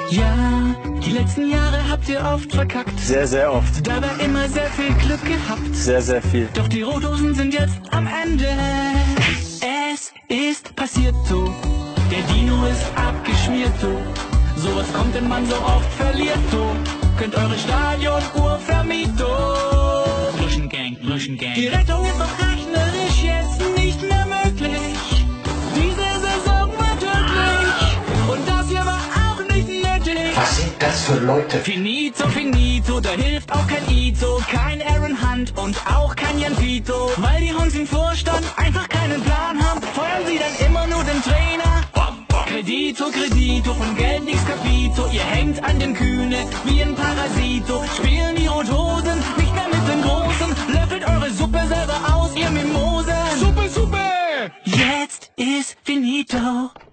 Ja, die letzten Jahre habt ihr oft verkackt. Sehr, sehr oft. Dabei immer sehr viel Glück gehabt. Sehr, sehr viel. Doch die Rothosen sind jetzt am Ende. Es ist passiert so. Der Dino ist abgeschmiert so. Sowas kommt, wenn man so oft verliert so. Könnt eure Stadionuhr vermieten. Luschengang. Die Rettung ist doch rechnerisch jetzt nicht mehr möglich. Diese Saison war tödlich. Und das hier war auch nicht nötig. Was sind das für Leute? Finito, da hilft auch kein Ito, kein Aaron Hunt und auch kein Jan Vito. Weil die Hunds im Vorstand einfach keinen Plan haben, feuern sie dann immer nur den Trainer. Kredito, von Geld nichts Capito. Ihr hängt an den Kühne wie ein Parasito. Spielen die Rothosen nicht mehr mit den Großen. Löffelt eure Suppe selber aus, ihr Mimosen. Suppe! Jetzt ist finito.